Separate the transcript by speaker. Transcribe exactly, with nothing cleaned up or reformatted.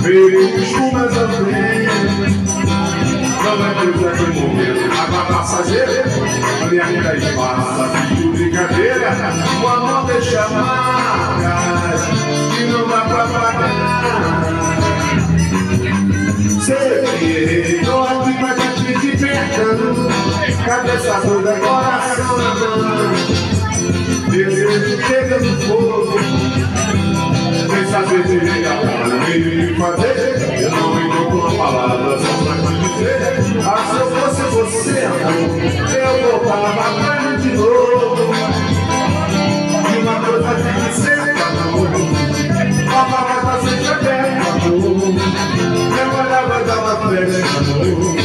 Speaker 1: Veio chumas ao vento, não é coisa de momento. Água passageira, minha vida espaça, fico brincadeira. O amor deixa marcas que não dá pra pagar. Sei, tô aqui pra te despertando, cabeça toda, coração na mão. Desejo chega no fogo, sem saber se liga para o meio de fazer. Eu não encontro palavras só pra te dizer. Ah, se eu fosse você, amor, eu voltava atrás de novo. E uma coisa tem que ser, amor, a porta tá sempre aberta, amor. Eu mandava dar uma flecha, amor.